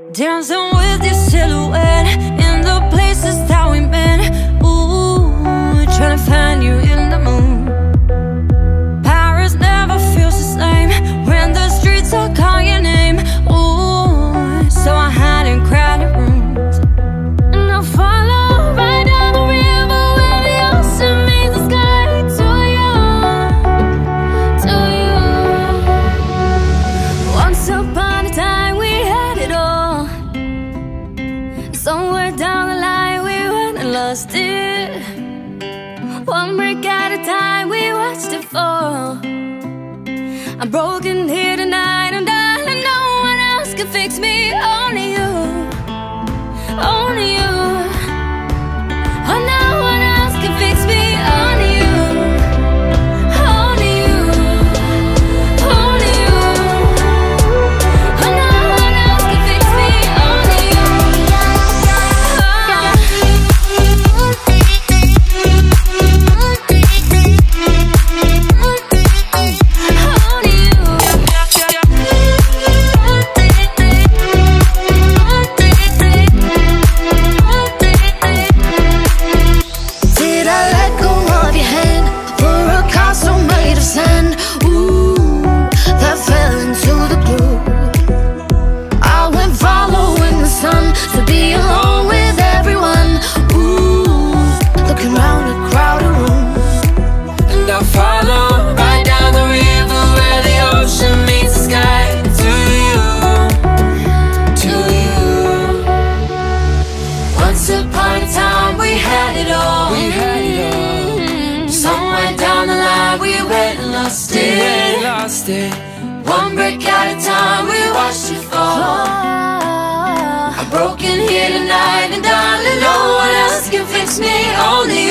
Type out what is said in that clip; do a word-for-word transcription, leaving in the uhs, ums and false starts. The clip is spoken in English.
Dancing with your silhouette in the places that we met. Ooh, trying to find you in the moon. Paris never feels the same when the streets all call your name. Ooh, so I hide in crowded rooms, and I follow right down the river where the ocean meets the sky. To you, to you. Once upon a time we had it all. Somewhere down the line we went and lost it. One break at a time we watched it fall. I'm broken here tonight, and darling, no one else can fix me. Only you, only you. Oh, no one else can fix me. Only you, only you, only you. Oh, no one else can fix me. Only you. Did I let go of your hand for a castle made of sand? Ooh, that fell into the blue. I went following the sun to be alone with everyone. Ooh, looking round a crowded room, and I follow right down the river where the ocean meets the sky. To you, to you. Once upon a time we had it all. We had it all. Somewhere down the line we went and lost it. We lost it. One break at a time we watched it fall. I'm broken here tonight, and darling, no one else can fix me. Only you.